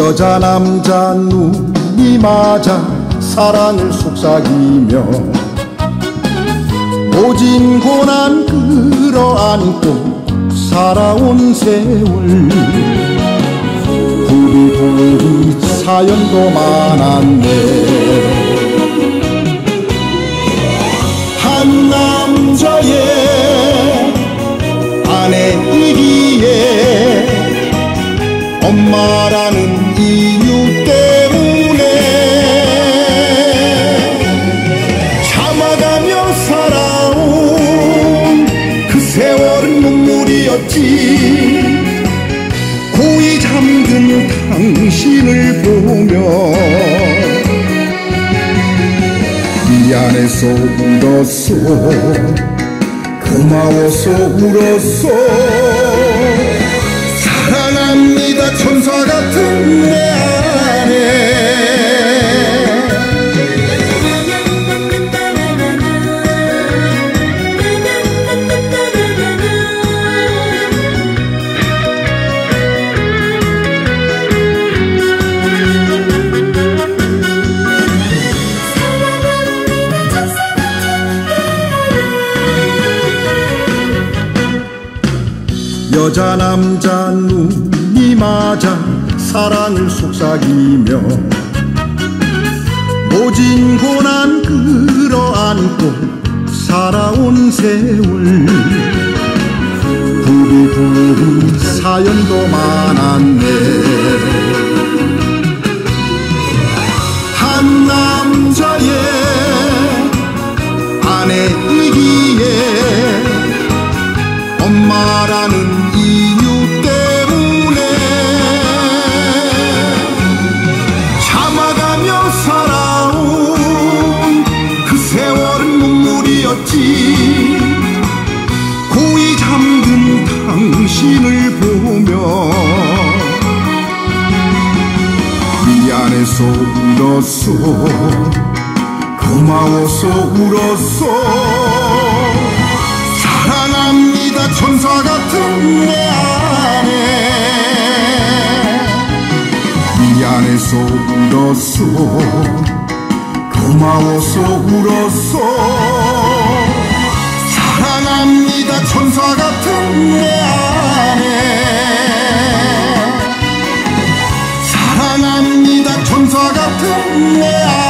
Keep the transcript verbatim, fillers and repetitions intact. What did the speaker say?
여자 남자 눈이 맞아 사랑을 속삭이며 모진 고난 끌어안고 살아온 세월 부비부비 사연도 많았네. 한 남자의 아내이기에 엄마라는 이유 때문에 참아가며 살아온 그 세월은 눈물이었지. 고이 잠든 당신을 보며 미안해서 울었어, 고마워서 울었어. 사랑합니다 천사 같은 내 아내. 여자 남자 눈이 맞아 사랑을 속삭이며 모진 고난 끌어안고 살아온 세월 부비부비 사연도 많았네. 한 남자의 아내이기에 엄마라는 이유 때문에 참아가며 살아온 그 세월은 눈물이었지. 고이 잠든 당신을 보며 미안해서 울었어, 고마워서 울었어. 사랑합니다 천사 같은 내 아내. 미안해서 울었어, 고마워서 울었어. 사랑합니다 천사 같은 내 아내. 사랑합니다 천사 같은 내 아내.